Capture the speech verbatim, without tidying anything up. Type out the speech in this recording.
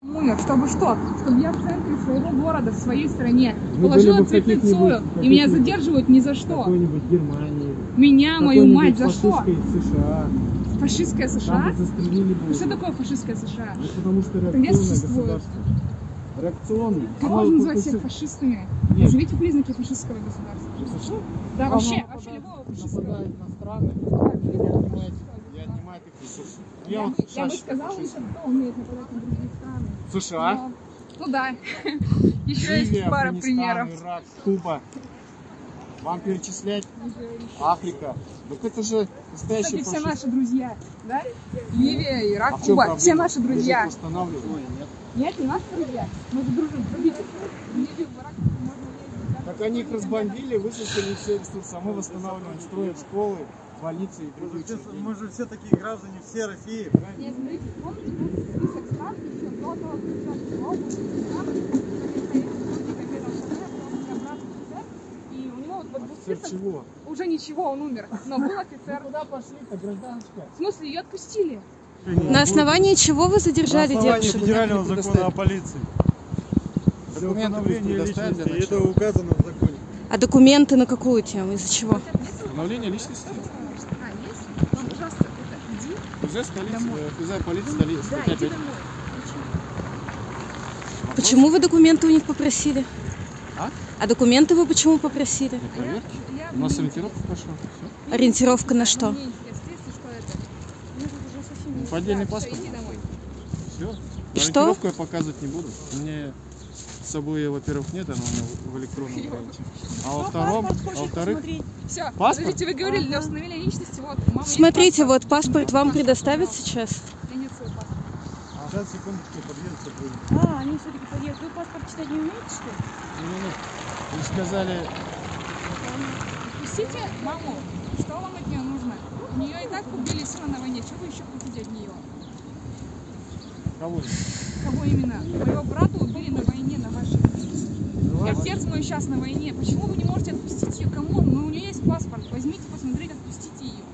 Умер, чтобы что? Чтобы я в центре своего города, в своей стране положила цветницу, и меня задерживают ни за что. Какой-нибудь Германии. Меня, мою мать, за что? США. Фашистская США? Что Что такое фашистская США? Это потому что Где реакционное существует? государство. Реакционное. Как Оно можно назвать просто- всех фашистами? Нет. Назовите признаки фашистского государства. США. Да, Оно вообще, нападает- вообще любого фашистского. нападает на страны и отнимает, и отнимает их ресурсы. Я, вот бы, я бы Саша сказала, фашист. что кто умеет нападать на другие страны. США, Но- Ну да. Еще есть Ливия, пара Афганистан, примеров. Ирак, Куба. Вам перечислять? Африка. Так это же настоящий Кстати, все фашизм. наши друзья, да? Ливия, Ирак, А в чем Куба, проблема? все наши Вы же друзья. их восстанавливаете. Нет. Нет, не наши друзья. Мы же дружим. Смотрите, в Ливию, в Ирак можно ездить. да? Так они их разбомбили, высосали все ресурсы, а мы восстанавливаем, строим школы, больницы и Мы другие же, все, учреждения. мы же все такие граждане, все России, правильно? Нет, смотрите, помните, был список стран еще до того, как начались войны, стран, которые стояли против победы в СССР, потом обратно в СССР, и у него вот был Офицер список, чего? уже ничего, он умер, но был офицер. Куда пошли-то, гражданочка? В смысле, ее отпустили? На основании чего вы задержали На основании девушек? федерального закона о полиции. Документы Для вы установления предоставили для личности, это начала? указано в законе. А документы на какую тему? Из-за чего? Установление личности. А, есть? Ну, пожалуйста, это, иди. ФЗ столица, Домой. э, ФЗ полиция столица. Да, статья иди пять. домой. Почему вы документы у них попросили? А? А документы вы почему попросили? Для проверки. Я- У нас мне ориентировка пошла. Все. Ориентировка на интересно, что? мне интересно, если что это. Мне тут уже совсем не Поддельный Да, всё, паспорт. иди домой. Все. И что? Ориентировку я показывать не буду. У меня с собой, ее, во-первых, нет, она у меня в электронном варианте. А во втором, а во-вторых, Все, Паспорт? подождите, вы говорили, для установления личности, вот, у мамы есть Смотрите, паспорт. вот паспорт вам предоставят сейчас. У меня нет своего паспорта. Сейчас, секундочку, подъедется будет. А, они все-таки подъедут. Вы паспорт читать не умеете, что ли? ну, вы сказали, Отпустите маму, что вам от нее нужно? У нее и так убили сына на войне, что вы еще хотите от нее? кого? Кого именно? Моего брата убили на войне, на вашей. И отец мой сейчас на войне. Почему вы не можете отпустить ее? Кому? Ну, у нее есть паспорт. Возьмите, посмотрите, отпустите ее.